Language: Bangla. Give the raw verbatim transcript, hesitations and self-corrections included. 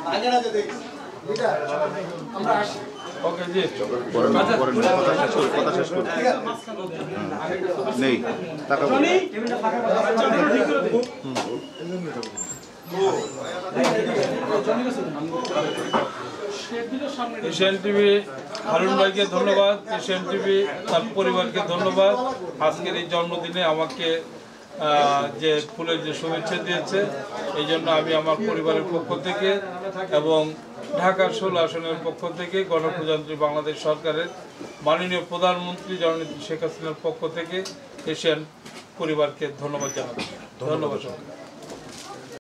ওকে জি নেই টাকা এশিয়ান টিভি হারুন ভাইকে ধন্যবাদ, এশিয়ান টিভি তার পরিবারকে ধন্যবাদ। আজকের এই জন্মদিনে আমাকে যে ফুলের যে শুভেচ্ছা দিয়েছে, এই জন্য আমি আমার পরিবারের পক্ষ থেকে এবং ঢাকার ষোলো আসনের পক্ষ থেকে গণপ্রজাতন্ত্রী বাংলাদেশ সরকারের মাননীয় প্রধানমন্ত্রী জননেত্রী শেখ হাসিনার পক্ষ থেকে এশিয়ান পরিবারকে ধন্যবাদ জানাচ্ছি। ধন্যবাদ।